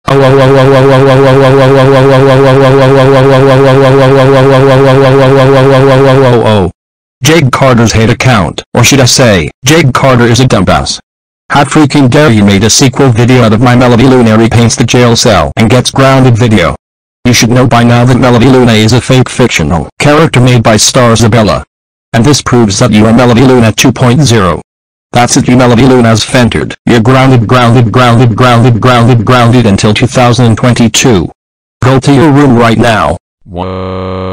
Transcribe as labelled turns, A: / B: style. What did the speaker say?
A: Jake Carter's hate account, or should I say, Jake Carter is a dumbass. How freaking dare you made a sequel video out of my Melody Luna repaints the jail cell and gets grounded video. You should know by now that Melody Luna is a fake fictional character made by star Isabella. And this proves that you are Melody Luna 2.0. That's it, you Melody Luna's fentered. You're grounded until 2022. Go to your room right now.
B: What?